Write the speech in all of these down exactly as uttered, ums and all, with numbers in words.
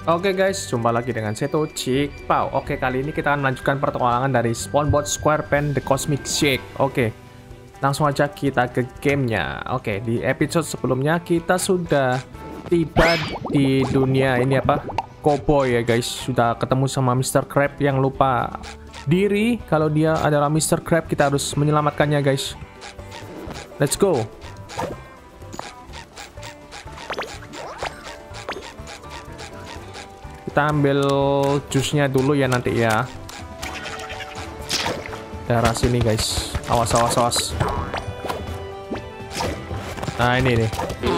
Oke guys, jumpa lagi dengan Seto Cikpao. Oke, kali ini kita akan melanjutkan pertualangan dari Spawnbot SquarePants The Cosmic Shake. Oke, langsung aja kita ke gamenya. Oke, di episode sebelumnya kita sudah tiba di dunia ini apa? Cowboy ya guys. Sudah ketemu sama mister Crab yang lupa diri. Kalau dia adalah mister Crab, kita harus menyelamatkannya guys. Let's go. Kita ambil jusnya dulu ya nanti ya. Daerah sini guys. Awas, awas, awas. Nah ini nih.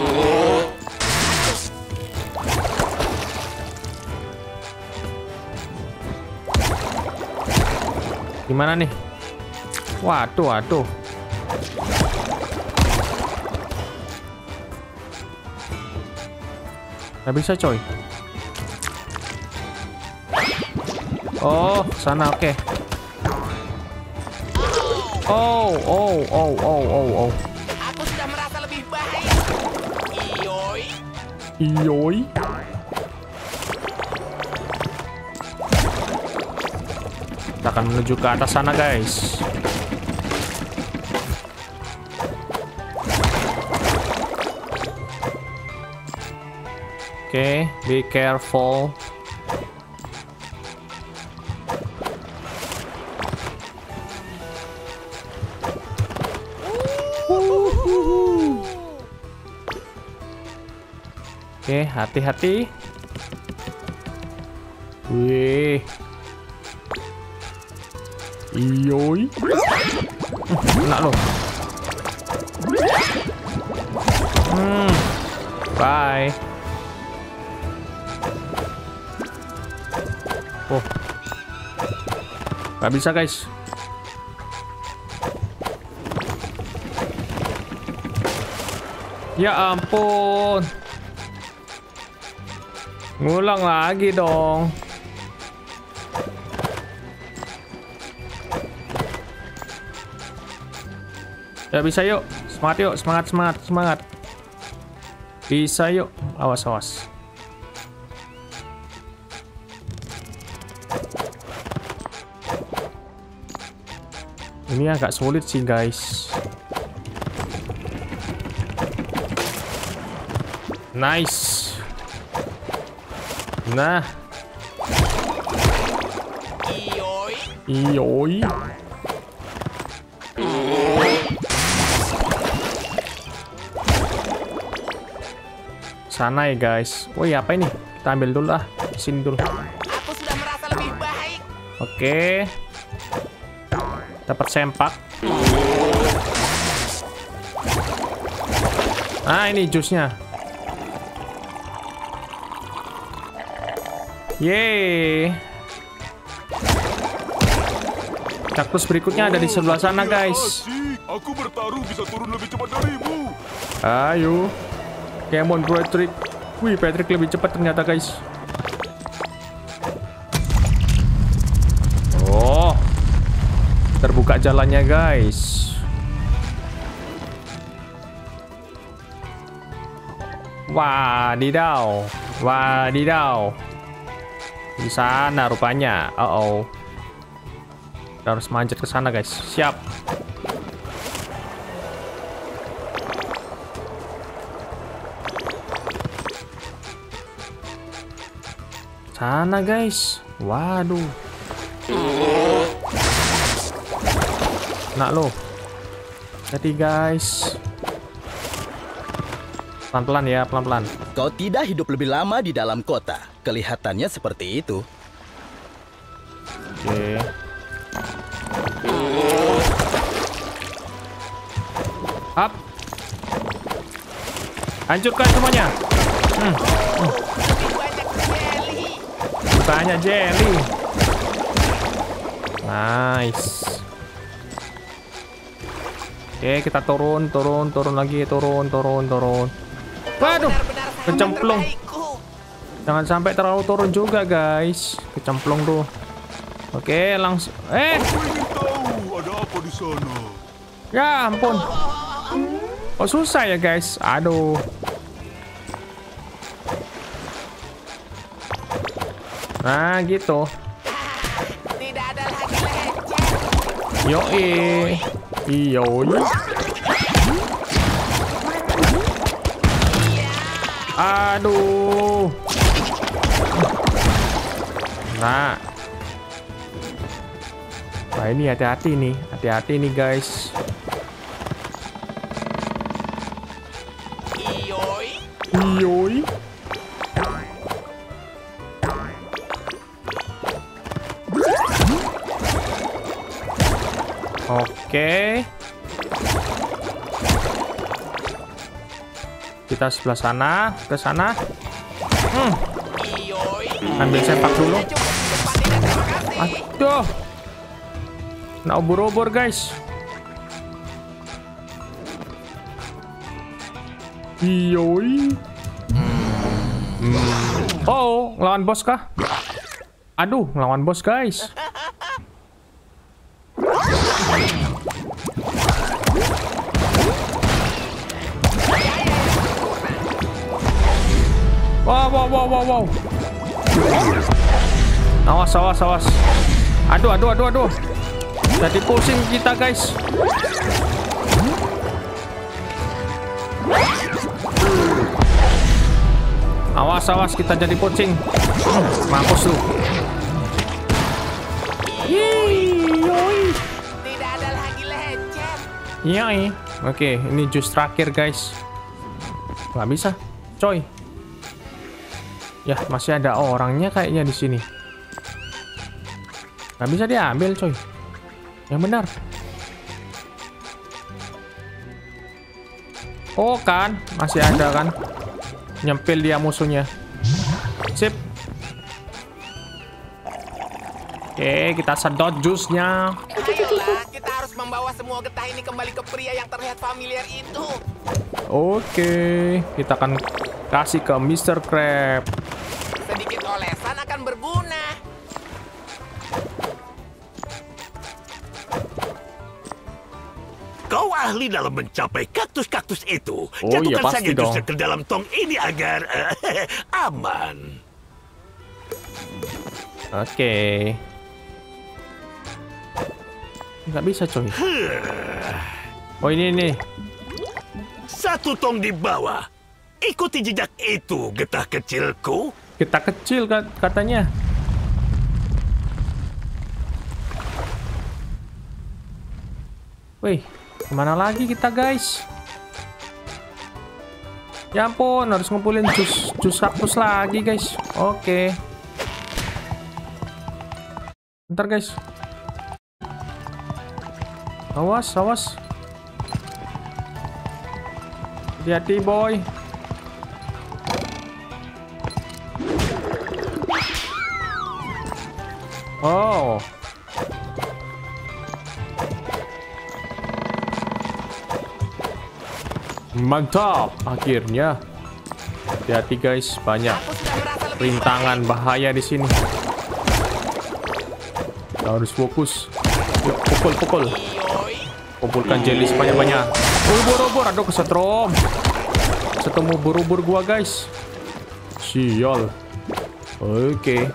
Gimana nih? Waduh, waduh. Nggak bisa coy. Oh, sana, oke. Okay. Oh, oh, oh, oh, oh, oh. Aku sudah merasa lebih baik. Iyoi. Iyoi. Kita akan menuju ke atas sana, guys. Oke, okay, be careful. Oke, hati-hati. Wih. Iyoi. Enak loh. Hmm. Bye. Oh. Gak bisa guys. Ya ampun. Ngulang lagi dong. Ya bisa yuk. Semangat yuk. Semangat, semangat, semangat. Bisa yuk. Awas, awas. Ini agak sulit sih guys. Nice. Nah. Iyoi. Iyoi. Sana ya guys. Woi, apa ini? Kita ambil dulu lah. Sini dulu. Aku sudah merasa lebih baik. Oke. Dapat sempak. Nah, ini jusnya. Yeay. Kaktus berikutnya ada di sebelah sana, guys. Aku bertaruh bisa turun lebih cepat darimu. Ayo. Come on, Patrick. Wih, Patrick lebih cepat ternyata, guys. Oh. Terbuka jalannya, guys. Wadidaw. Wadidaw. Di sana rupanya. Uh oh. Kita harus manjat ke sana, guys. Siap. Sana, guys. Waduh. Nak lo. Jadi, guys. Pelan-pelan ya, pelan-pelan. Kau tidak hidup lebih lama di dalam kota. Kelihatannya seperti itu. Oke. Up. Hancurkan semuanya. Hmm. Hmm. Lebih banyak jelly. Banyak jelly. Nice. Oke, kita turun, turun, turun lagi, turun, turun, turun. Waduh, Benar-benar sangat kecemplung. terbaikku. Jangan sampai terlalu turun juga, guys. Kecemplung tuh. Oke, langsung. Eh, Aku ingin tahu ada apa di sana. ya ampun. Oh, susah ya, guys. Aduh. Nah, gitu. Tidak ada lagi lecet. Yoi. Yoi. Aduh. Nah. Nah, ini hati-hati nih. Hati-hati nih, guys. Iyoi. Yoi. Oke. Kita sebelah sana, ke sana. Hmm. Iyoi. Ambil sempak dulu. Cukup cepat tidak terima kasih. Aduh. Nah, ubur-ubur, guys. Yoi. Hmm. Oh, ngelawan bos kah? Aduh, ngelawan bos, guys. Wow, wow, wow, wow, wow. Awas, awas, awas. Aduh, aduh, aduh, aduh. Jadi pusing kita, guys. Awas, awas, kita jadi pusing. Mampus lu. Yoi. Tidak ada lagi lecet. Yoi. Oke, ini jus terakhir, guys. Nggak bisa, coy. Ya, masih ada orangnya kayaknya di sini. Nggak bisa diambil, coy. Yang benar. Oh, kan. Masih ada, kan. Nyempil dia musuhnya. Sip. Oke, kita sedot jusnya. Ayolah, kita harus membawa semua getah ini kembali ke pria yang terlihat familiar itu. Oke, kita akan kasih ke mister Crab. Sedikit olesan akan berguna. Kau ahli dalam mencapai kaktus-kaktus itu. Oh, Jatuhkan iya, pasti saja jusnya dong. ke dalam tong ini agar eh, aman. Oke. Nggak bisa, coy. Oh, ini nih. Satu tong di bawah. Ikuti jejak itu, getah kecilku. Kita kecil, kat- katanya. Wih, kemana lagi kita, guys? Ya ampun, harus ngumpulin jus jus kaktus lagi, guys. Oke. Bentar, guys. Awas, awas. Hati-hati, boy. Oh. Mantap, akhirnya. Hati-hati, guys, banyak Aku sudah merasa lebih rintangan bahaya di sini. Kita harus fokus. Yuk, pukul, pukul. baik. Iyoi. Kumpulkan jelly sebanyak-banyak. Ubur-ubur, aduh kesetrum. Ketemu ubur-ubur gua, guys. Sial. Oke.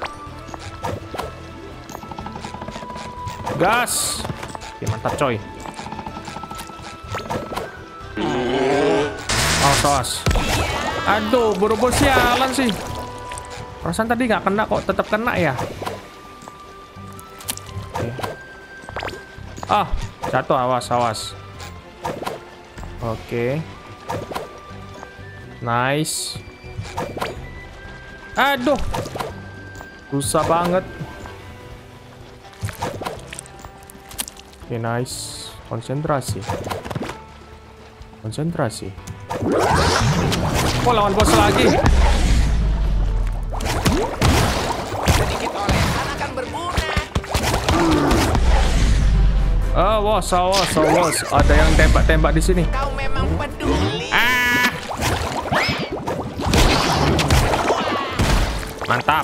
Gas. Oke, mantap, coy. Awas, awas. Aduh, ubur-ubur sialan sih. Perasaan tadi nggak kena kok, tetap kena ya. Oke. Ah, jatuh, awas, awas. Oke. Nice. Aduh. Susah banget. Oke, nice. Konsentrasi. Konsentrasi. Oh, lawan bos lagi. Sedikit olesan akan berguna. Awas, awas, awas. Ada yang tembak-tembak di sini. Kau memang peduli. Ah. Mantap.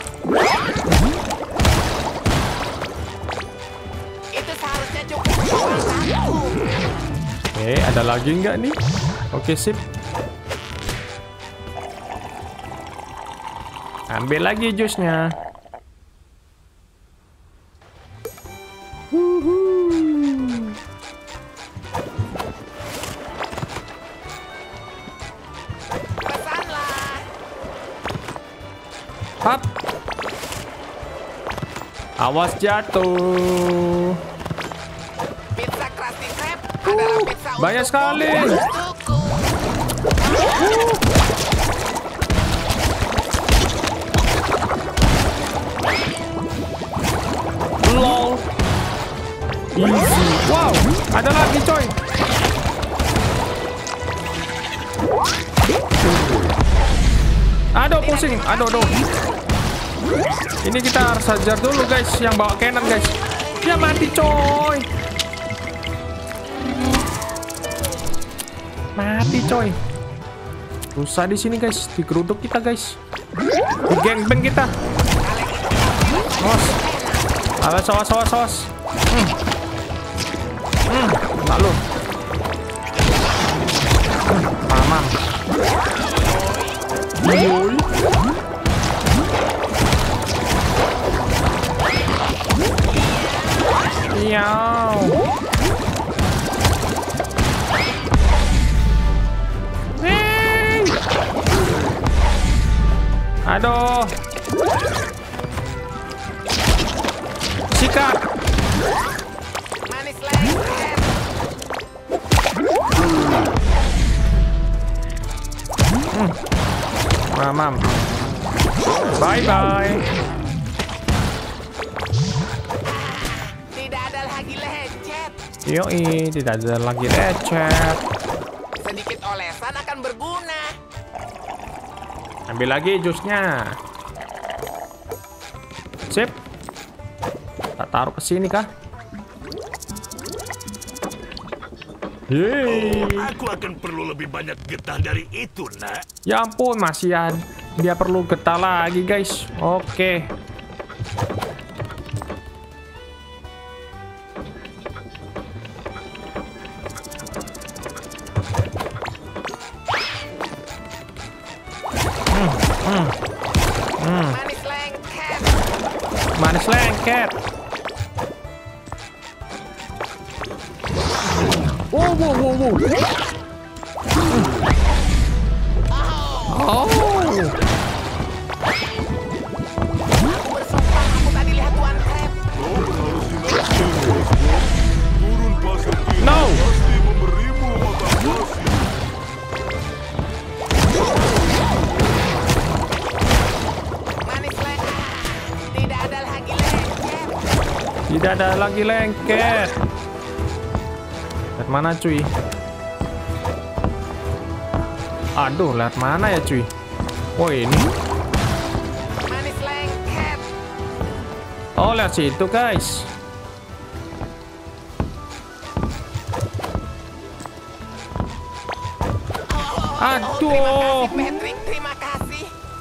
Itu seharusnya cukup buat satu. Oke, ada lagi nggak nih? Oke, sip. Ambil lagi jusnya. Hap. Awas jatuh. Pizza Krusty Krab adalah pizza Banyak untukku. sekali. Untukku. Lol. Easy. Wow, ada lagi coy. Aduh pusing, aduh aduh. Ini kita harus hajar dulu guys, yang bawa cannon guys. Dia mati coy. Mati coy. Susah di sini guys, digeruduk kita guys. Di gangbang kita. Awas. Awas, awas, awas, awas. Hmm. Hmm, lalu. Hmm, mamam. Yoi. Yow. Hey. Aduh. Sikat. Manis lengket. Hmm. Mamam. Bye bye. Tidak ada lagi lecet. Yoi, tidak ada lagi lecet. Sedikit olesan akan berguna. Ambil lagi jusnya. Sip. Tak taruh ke sini kah? Yeay. Oh, aku akan perlu lebih banyak getah dari itu, nak. Ya ampun, masih ada. Dia perlu getah lagi, guys. Oke. Hmm, hmm, hmm. Manis lengket. Manis lengket. Wow, wow, wow, wow. Hmm. Oh. Aku bersumpah aku tadi lihat Tuan Krab. Kau berhasil naik turun pasir kita No. pasti memberimu makan nasi. Manis lengket. Tidak ada lagi lecet. Tidak ada lagi lengket. Lihat mana cuy? Aduh, lihat mana ya cuy? Oh ini. Manis lengket. Oh lihat situ guys. Aduh. Terima kasih Patrick, terima kasih.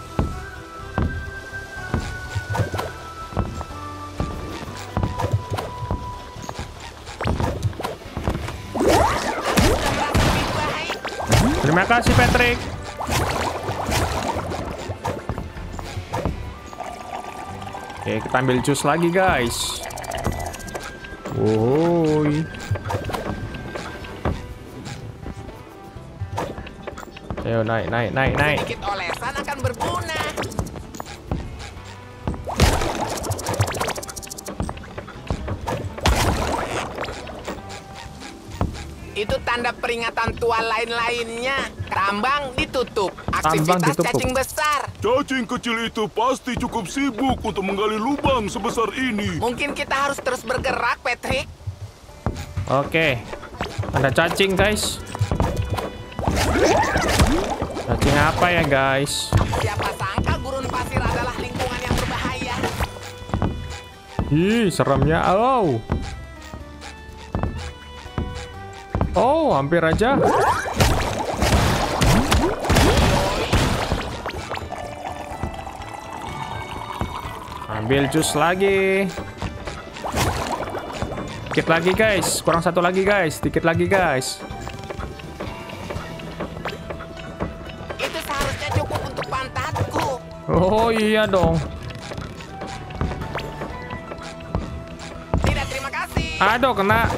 Terima kasih Patrick. Oke, kita ambil jus lagi guys. Woi. Ayo naik, naik, naik, naik. Sedikit olesan akan berguna. Itu tanda peringatan tua lain-lainnya. Tambang ditutup. Tambang Aktivitas ditutup. cacing besar. Cacing kecil itu pasti cukup sibuk untuk menggali lubang sebesar ini. Mungkin kita harus terus bergerak, Patrick. Oke. Ada cacing guys. Cacing apa ya guys? Siapa sangka gurun pasir adalah lingkungan yang berbahaya. Ih, seremnya. Oh. Oh, hampir aja. Ambil jus lagi. Dikit lagi guys. Kurang satu lagi guys. Dikit lagi guys. Itu seharusnya cukup untuk pantatku. Oh iya dong. Tidak, terima kasih. Aduh, kena.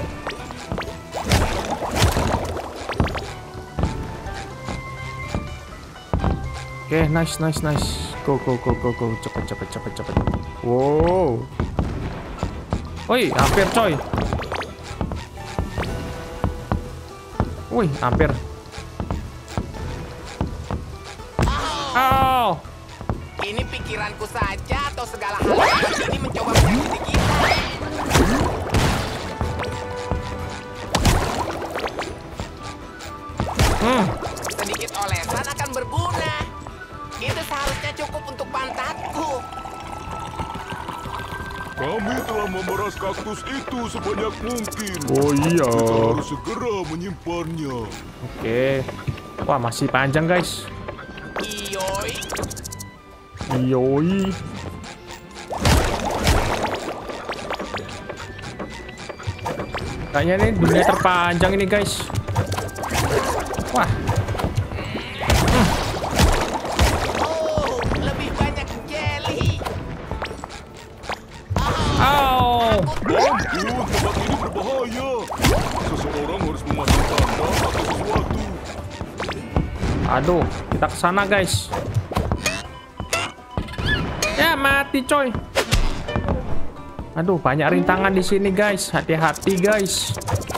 Oke, nice, nice, nice. Go, go, go, go, go. Cepet, cepet, cepet, cepet. Wow. Woi, hampir coy. Wih, hampir. Oh. Ini pikiranku saja atau segala hal ini mencoba menyakiti kita? Hmm. Sedikit olesan akan berguna. Itu seharusnya cukup untuk pantatku. Kami telah memeras kaktus itu sebanyak mungkin. Oh iya. Kita harus segera menyimpannya. Oke. Wah, masih panjang guys. Iyoi. Yoi. Kayaknya ini dunia terpanjang ini guys. Wah. Oh, lebih banyak jelly. Oh. Ampun, tempat ini berbahaya. Seseorang harus memasang tanda atau sesuatu. Aduh, kita ke sana guys. Ya mati coy. Aduh, banyak rintangan di sini guys. Hati-hati guys.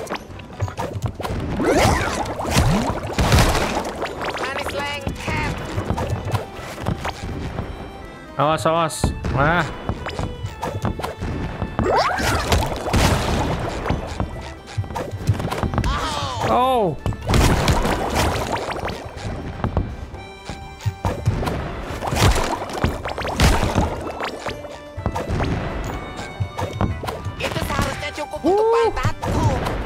Manis lengket. Awas, awas. Nah. Oh. Itu seharusnya cukup untuk pantatku.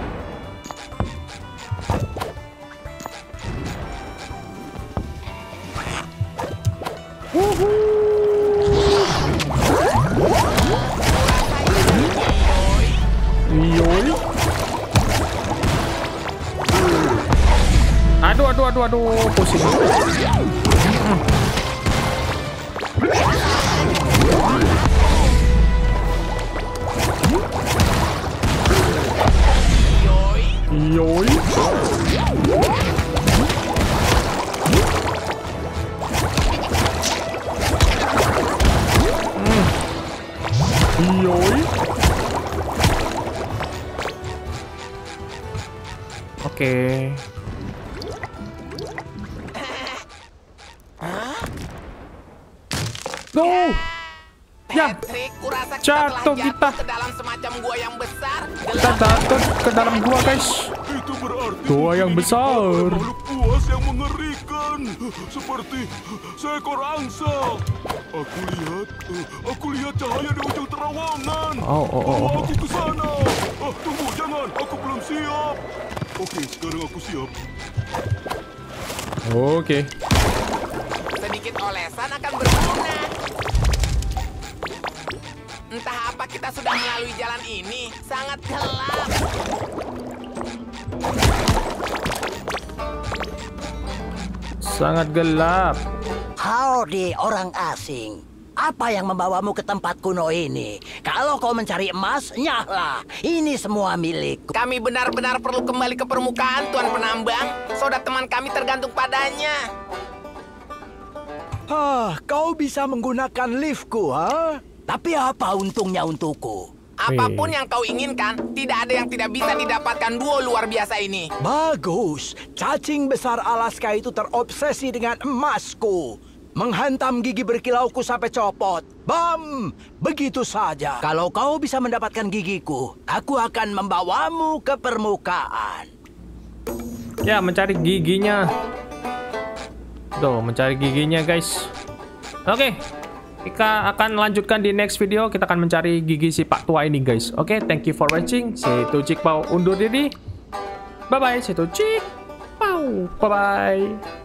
Yoi. Aduh, aduh, aduh, aduh, pusing. Hmm. Yoi. Hmm. Yoi. Oke. Go. Ya, Patrick, kurasa kita jatuh telah kita. jatuh ke dalam semacam gua yang besar. Kita jatuh ke dalam gua guys. Itu berarti Gua yang ini besar. merupakan makhluk buas yang mengerikan, seperti seekor angsa. Aku lihat, eh, aku lihat cahaya di ujung terowongan. Oh, oh, oh, Bawa oh. aku ke sana. Ah, tunggu, jangan. Aku belum siap. Oke, sekarang aku siap. Oke. Sedikit olesan akan berguna. Entah apa kita sudah melalui jalan ini. Sangat gelap. Sangat gelap. Howdy orang asing. Apa yang membawamu ke tempat kuno ini? Kalau kau mencari emas, nyahlah. Ini semua milikku. Kami benar-benar perlu kembali ke permukaan, Tuan Penambang. Saudara teman kami tergantung padanya. Hah, kau bisa menggunakan liftku, ha? Tapi apa untungnya untukku? Apapun yang kau inginkan, tidak ada yang tidak bisa didapatkan duo luar biasa ini. Bagus. Cacing besar Alaska itu terobsesi dengan emasku. Menghantam gigi berkilauku sampai copot. Bam! Begitu saja. Kalau kau bisa mendapatkan gigiku, aku akan membawamu ke permukaan. Ya, mencari giginya. Tuh, mencari giginya guys. Oke. Kita akan lanjutkan di next video. Kita akan mencari gigi si Pak Tua ini guys. Oke, thank you for watching. Saya Tucik Pau undur diri. Bye bye, saya Tucik Pau. Bye bye.